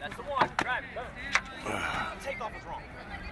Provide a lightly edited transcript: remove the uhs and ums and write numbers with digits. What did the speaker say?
That's the one. Drive. Go. Takeoff was wrong.